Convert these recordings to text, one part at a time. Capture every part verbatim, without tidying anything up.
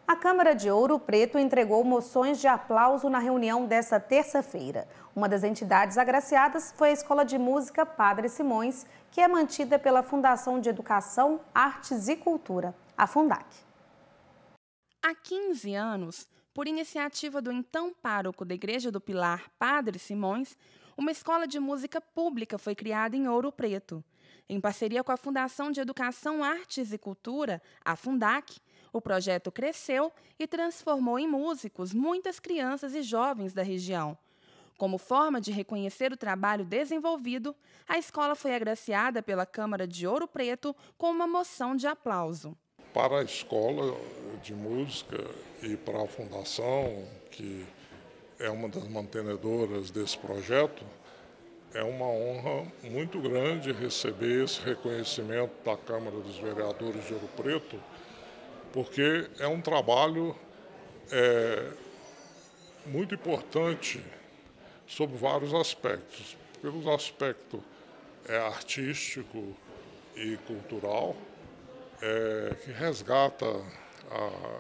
A Câmara de Ouro Preto entregou moções de aplauso na reunião desta terça-feira. Uma das entidades agraciadas foi a Escola de Música Padre Simões, que é mantida pela Fundação de Educação, Artes e Cultura, a Fundac. Há quinze anos, por iniciativa do então pároco da Igreja do Pilar, Padre Simões, uma escola de música pública foi criada em Ouro Preto. Em parceria com a Fundação de Educação, Artes e Cultura, a Fundac, o projeto cresceu e transformou em músicos muitas crianças e jovens da região. Como forma de reconhecer o trabalho desenvolvido, a escola foi agraciada pela Câmara de Ouro Preto com uma moção de aplauso. Para a Escola de Música e para a Fundação, que é uma das mantenedoras desse projeto, é uma honra muito grande receber esse reconhecimento da Câmara dos Vereadores de Ouro Preto, porque é um trabalho é, muito importante sob vários aspectos. Pelo aspecto é, artístico e cultural, é, que resgata a,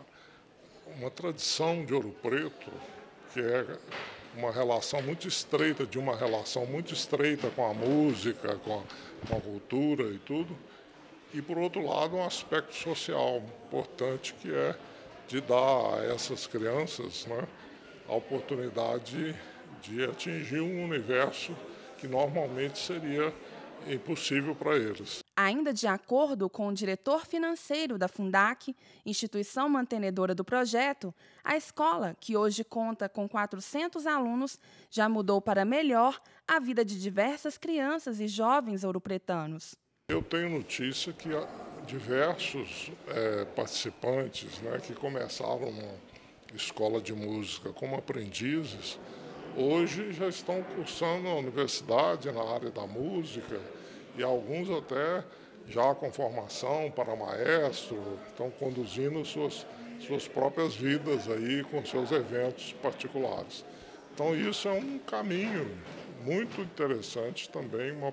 uma tradição de Ouro Preto, que é uma relação muito estreita, de uma relação muito estreita com a música, com a, com a cultura e tudo. E, por outro lado, um aspecto social importante, que é de dar a essas crianças, né, a oportunidade de atingir um universo que normalmente seria impossível para eles. Ainda de acordo com o diretor financeiro da Fundac, instituição mantenedora do projeto, a escola, que hoje conta com quatrocentos alunos, já mudou para melhor a vida de diversas crianças e jovens ouropretanos. Eu tenho notícia que há diversos é, participantes, né, que começaram na escola de música como aprendizes, hoje já estão cursando a universidade na área da música e alguns até já com formação para maestro, estão conduzindo suas, suas próprias vidas aí com seus eventos particulares. Então isso é um caminho muito interessante também, uma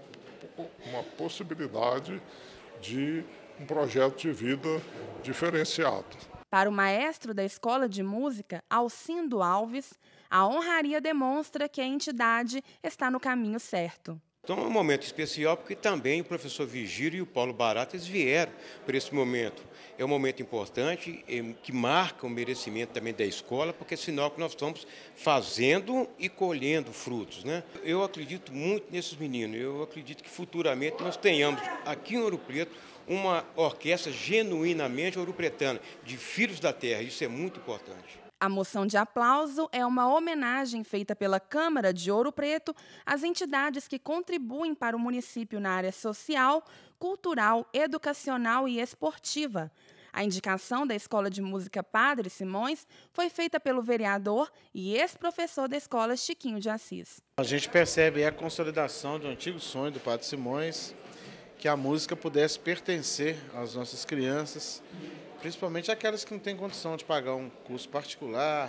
uma possibilidade de um projeto de vida diferenciado. Para o maestro da Escola de Música, Alcindo Alves, a honraria demonstra que a entidade está no caminho certo. Então é um momento especial porque também o professor Vigílio e o Paulo Barata eles vieram para esse momento. É um momento importante que marca o merecimento também da escola, porque é sinal que nós estamos fazendo e colhendo frutos, né? Eu acredito muito nesses meninos, eu acredito que futuramente nós tenhamos aqui em Ouro Preto uma orquestra genuinamente ouropretana, de filhos da terra, isso é muito importante. A moção de aplauso é uma homenagem feita pela Câmara de Ouro Preto às entidades que contribuem para o município na área social, cultural, educacional e esportiva. A indicação da Escola de Música Padre Simões foi feita pelo vereador e ex-professor da escola Chiquinho de Assis. A gente percebe a consolidação de um antigo sonho do Padre Simões, que a música pudesse pertencer às nossas crianças, principalmente aquelas que não têm condição de pagar um curso particular,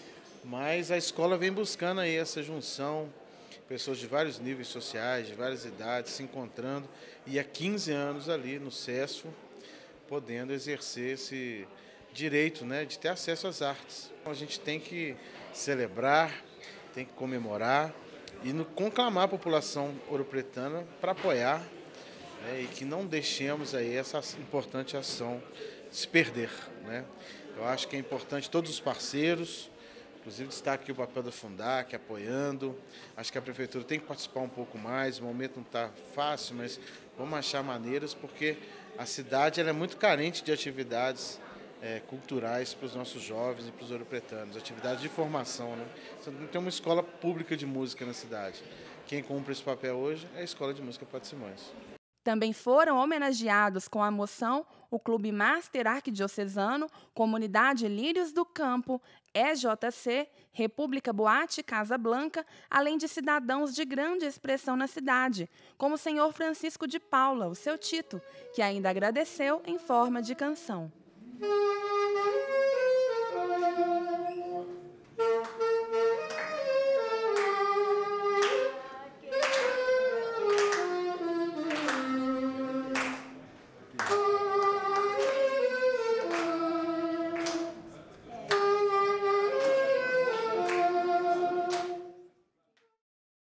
mas a escola vem buscando aí essa junção, pessoas de vários níveis sociais, de várias idades, se encontrando, e há quinze anos ali no CESFO, podendo exercer esse direito, né, de ter acesso às artes. A gente tem que celebrar, tem que comemorar e conclamar a população ouropretana para apoiar, né, e que não deixemos aí essa importante ação se perder, né? Eu acho que é importante todos os parceiros, inclusive destaque o papel da Fundac, apoiando. Acho que a Prefeitura tem que participar um pouco mais, o momento não está fácil, mas vamos achar maneiras, porque a cidade ela é muito carente de atividades é, culturais para os nossos jovens e para os ouropretanos, atividades de formação, né? Você não tem uma escola pública de música na cidade. Quem cumpre esse papel hoje é a Escola de Música Padre Simões. Também foram homenageados com a moção o Clube Master Arquidiocesano, Comunidade Lírios do Campo, E J C, República Boate Casa Blanca, além de cidadãos de grande expressão na cidade, como o senhor Francisco de Paula, o seu Tito, que ainda agradeceu em forma de canção.